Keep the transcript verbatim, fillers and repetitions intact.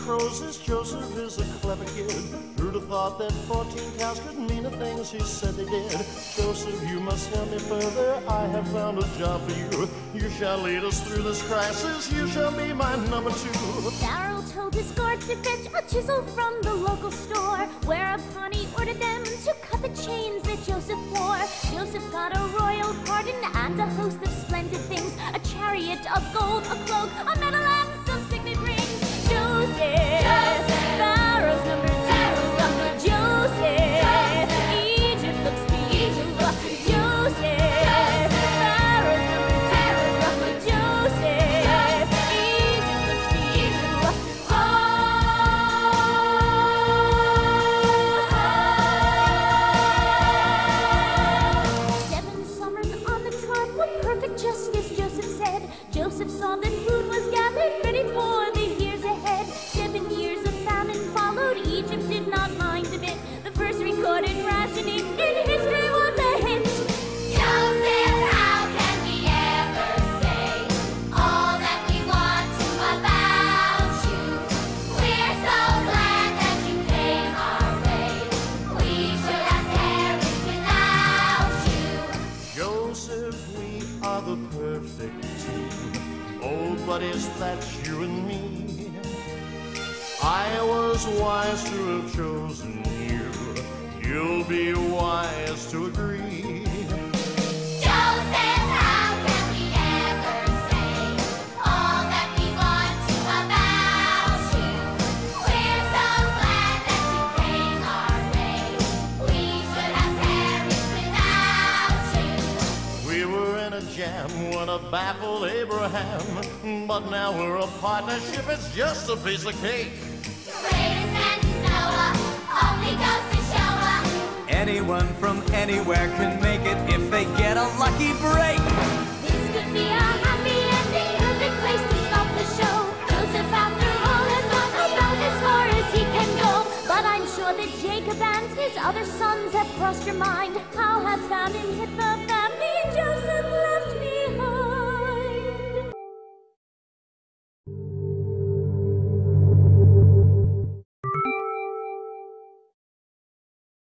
crows, this Joseph is a clever kid. Who'd have thought that fourteen cows could mean the things he said they did? Joseph, you must help me further. I have found a job for you. You shall lead us through this crisis. You shall be my number two. Pharaoh told his guards to fetch a chisel from the local store, whereupon he ordered them to cut the chains that Joseph wore. Joseph got a royal pardon and a host of splendid things, a chariot of gold, a cloak, a medal, and some signet rings. Joseph, Joseph. Pharaoh's number two. Joseph, Joseph. Egypt looks to you. Joseph, Joseph. Pharaoh's number two. Joseph, Egypt looks to you. Oh, seven summers on the trot were perfect, just as Joseph said. Joseph saw that food was gathered ready for the years ahead. Seven years of famine followed. Egypt did not mind a bit. The first recorded rationing in history was a hit. Joseph, how can we ever say all that we want to about you? We're so glad that you came our way. We should have perished without you. Joseph, we are the perfect team. Oh, but is that you and me? I was wise to have chosen you. You'll be wise to agree. Joseph, how can we ever say all that we want to about you? We're so glad that you came our way. We should have perished without you. We were in a jam when I baffled Abraham, but now we're a partnership. It's just a piece of cake. Greatest and Noah only goes to show up. Anyone from anywhere can make it if they get a lucky break. This could be a happy ending, perfect place to stop the show. Joseph, after all, has gone about as far as he can go. But I'm sure that Jacob and his other sons have crossed your mind. How have found him hit the